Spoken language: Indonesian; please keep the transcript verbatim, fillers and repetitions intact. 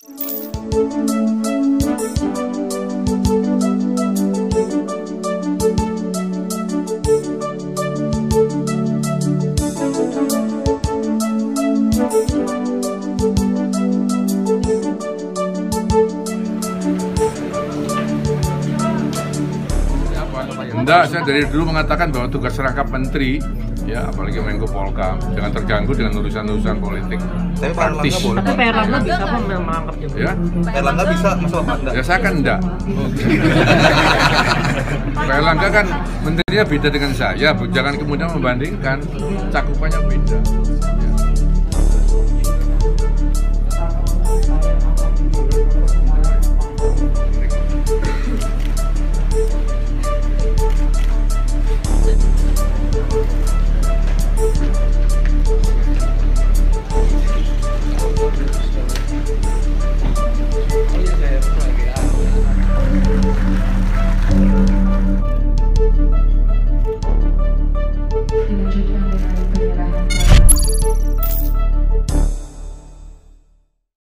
Enggak, saya dari dulu mengatakan bahwa tugas rangkap menteri, ya apalagi Menko Polkam, jangan terganggu dengan urusan-urusan politik. Tapi Pak Erlangga boleh. Tapi Pak Erlangga bisa apa merangkap jabatan? Ya? Pak Erlangga bisa, masa Pak enggak? Ya saya kan enggak. Pak Erlangga kan menterinya beda dengan saya, jangan kemudian membandingkan, cakupannya beda. Ya.